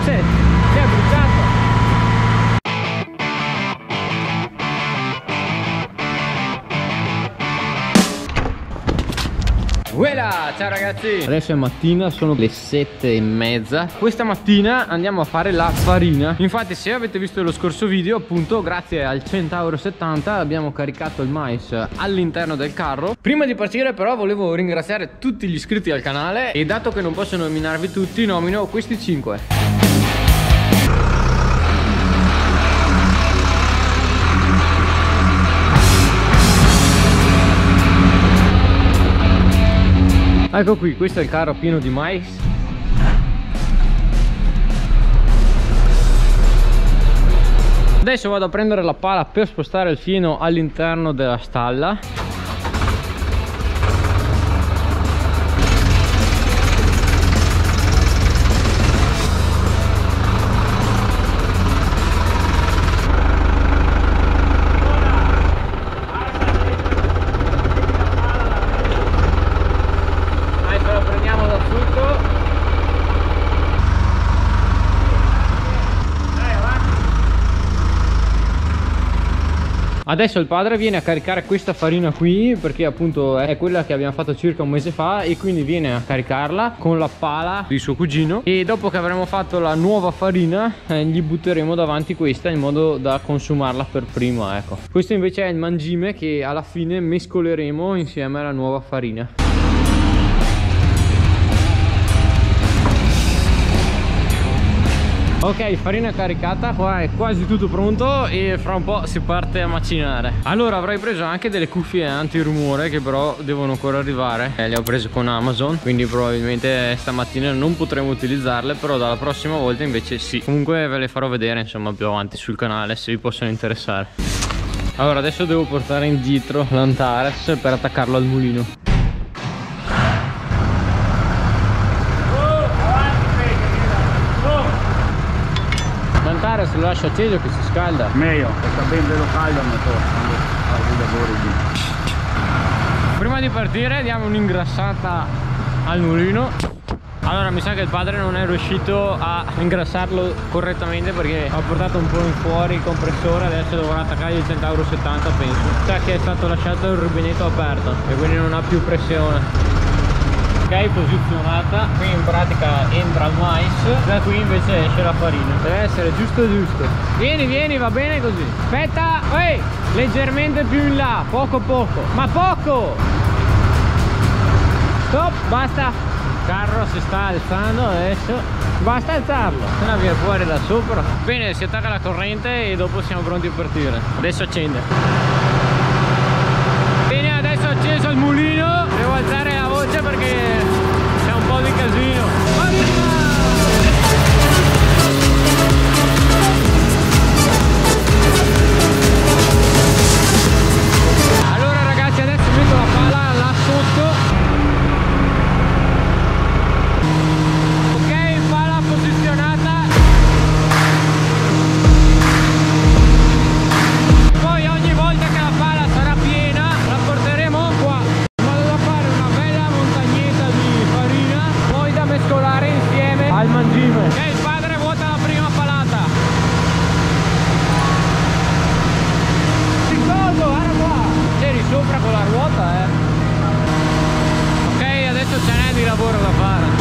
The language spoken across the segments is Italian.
Si è bruciato. Voilà, ciao ragazzi. Adesso è mattina, sono le 7:30. Questa mattina andiamo a fare la farina. Infatti, se avete visto lo scorso video, appunto, grazie al Centauro 70 abbiamo caricato il mais all'interno del carro. Prima di partire però volevo ringraziare tutti gli iscritti al canale, e dato che non posso nominarvi tutti, nomino questi 5. Ecco qui, questo è il carro pieno di mais. Adesso vado a prendere la pala per spostare il fieno all'interno della stalla. Adesso il padre viene a caricare questa farina qui, perché appunto è quella che abbiamo fatto circa un mese fa, e quindi viene a caricarla con la pala di suo cugino, e dopo che avremo fatto la nuova farina gli butteremo davanti questa in modo da consumarla per prima, ecco. Questo invece è il mangime che alla fine mescoleremo insieme alla nuova farina. Ok, farina caricata, qua è quasi tutto pronto e fra un po' si parte a macinare. Allora, avrei preso anche delle cuffie antirumore che però devono ancora arrivare. Le ho prese con Amazon, quindi probabilmente stamattina non potremo utilizzarle, però dalla prossima volta invece sì. Comunque ve le farò vedere insomma più avanti sul canale, se vi possono interessare. Allora, adesso devo portare indietro l'Antares per attaccarlo al mulino. Se lo lascio acceso che si scalda meglio, perché ben bello caldo quando fai i lavori lì. Prima di partire diamo un'ingrassata al mulino. Allora, mi sa che il padre non è riuscito a ingrassarlo correttamente perché ha portato un po' in fuori il compressore. Adesso dovrà attaccare il Centauro 70, penso. Sa che è stato lasciato il rubinetto aperto e quindi non ha più pressione. Ok, posizionata, qui in pratica entra il mais, da qui invece esce la farina. Deve essere giusto. Vieni, vieni, va bene così. Aspetta, ehi, leggermente più in là, poco, ma poco. Stop, basta. Il carro si sta alzando adesso, basta alzarlo, se no viene fuori da sopra. Bene, si attacca la corrente e dopo siamo pronti a partire. Adesso accende. Bene, adesso ho acceso il mulino, devo alzare la voce perché c'è un po' di casino. Allora ragazzi, adesso metto la pala là sotto. Ok, pala posizionata. Poi ogni volta che la pala sarà piena la porteremo qua, in modo da fare una bella montagnetta di farina, poi da mescolare insieme al mangime. Ok, il padre vuota la prima palata. Ricordo, guarda qua, c'eri sopra con la ruota, Ok, adesso ce n'è di lavoro da fare.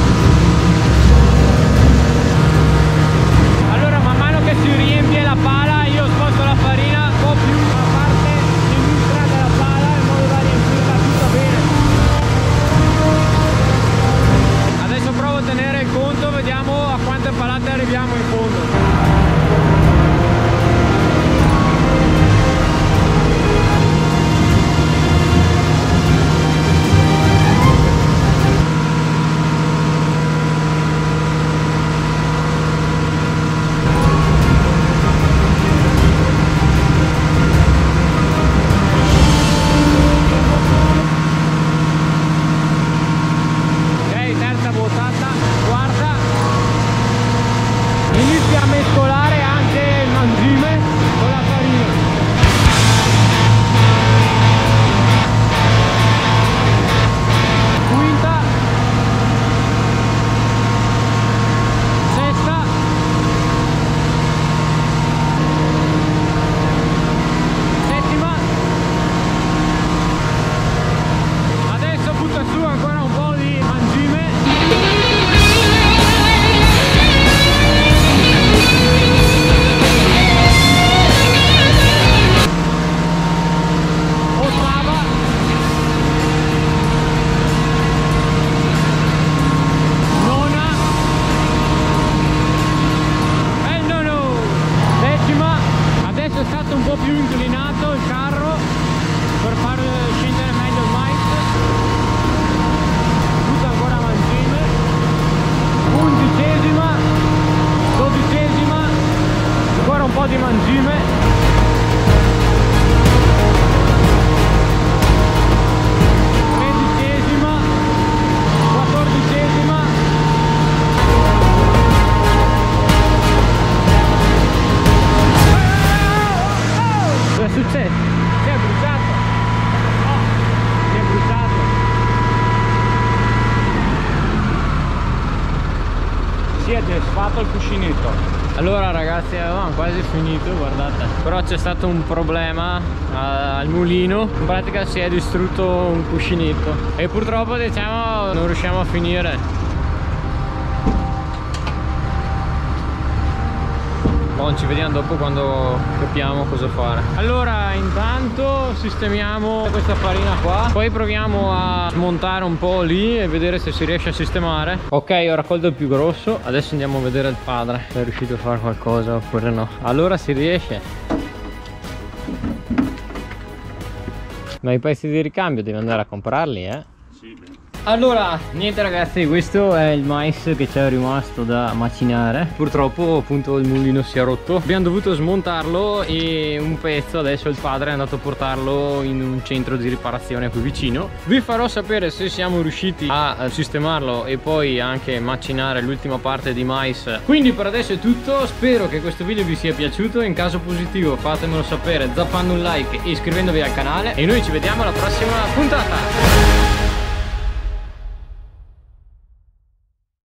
Allora, man mano che si riempie la pala, io sposto la farina un po' più la parte sinistra della pala in modo da riempirla tutta bene. Adesso provo a tenere il conto, vediamo a quante palate arriviamo in fondo. si è desfatto il cuscinetto. Allora ragazzi, avevamo quasi finito, guardate. Però c'è stato un problema al mulino. In pratica si è distrutto un cuscinetto e purtroppo diciamo non riusciamo a finire. Bon, ci vediamo dopo quando capiamo cosa fare. Allora intanto sistemiamo questa farina qua, poi proviamo a smontare un po' lì e vedere se si riesce a sistemare. Ok, ho raccolto il più grosso, adesso andiamo a vedere il padre se è riuscito a fare qualcosa oppure no. Allora si riesce. Ma i pezzi di ricambio devi andare a comprarli, eh? Allora, niente ragazzi, questo è il mais che c'è rimasto da macinare. Purtroppo appunto il mulino si è rotto. Abbiamo dovuto smontarlo e un pezzo adesso il padre è andato a portarlo in un centro di riparazione qui vicino. Vi farò sapere se siamo riusciti a sistemarlo e poi anche macinare l'ultima parte di mais. Quindi per adesso è tutto, spero che questo video vi sia piaciuto. In caso positivo fatemelo sapere zappando un like e iscrivendovi al canale. E noi ci vediamo alla prossima puntata.